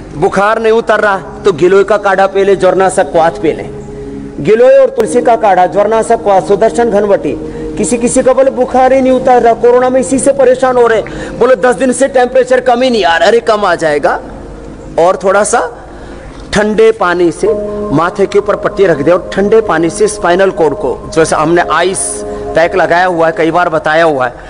बुखार नहीं उतर रहा तो गिलोय का काढ़ा पी ले, ज्वरनाशक क्वाथ पी ले। गिलोय और तुलसी का काढ़ा, ज्वरनाशक क्वाथ, सुदर्शन घनवटी। किसी किसी का बोले बुखार ही नहीं उतर रहा, कोरोना में इसी से परेशान हो रहे, बोले 10 दिन से टेम्परेचर कम ही नहीं आ रहा। अरे कम आ जाएगा। और थोड़ा सा ठंडे पानी से माथे के ऊपर पट्टी रख दे और ठंडे पानी से स्पाइनल कॉर्ड को, जैसे हमने आइस पैक लगाया हुआ है, कई बार बताया हुआ है,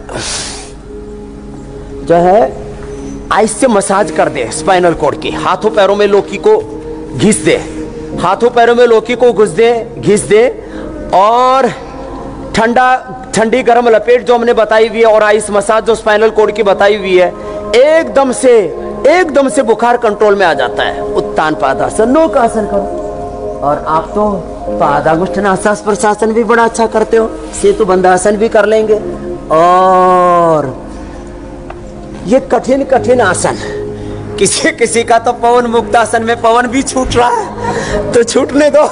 जो है आइस से मसाज कर दे स्पाइनल कॉर्ड की। हाथों पैरों में लौकी को घिस दे, हाथों पैरों में लौकी को घिस दे और ठंडी गर्म लपेट जो हमने बताई हुई है और आइस मसाज जो स्पाइनल कॉर्ड की बताई हुई है, एकदम से बुखार कंट्रोल में आ जाता है। उत्तान पादासन, नौकासन करो। और आप तो पादांगुष्ठनासन प्रशासन भी बड़ा अच्छा करते हो, सेतु बंधासन भी कर लेंगे। और ये कठिन आसन, किसी का तो पवन मुक्तासन में पवन भी छूट रहा है, तो छूटने दो।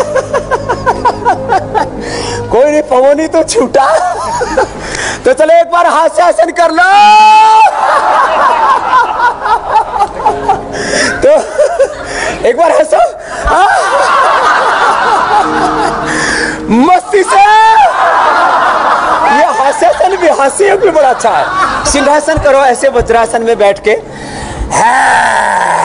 कोई नहीं, पवन ही तो छूटा। तो चलो एक बार हास्यासन कर लो। तो एक बार हंसो मस्ती से। ये हास्यासन भी, हास्य भी बड़ा अच्छा है। सिंहासन करो ऐसे वज्रासन में बैठ के।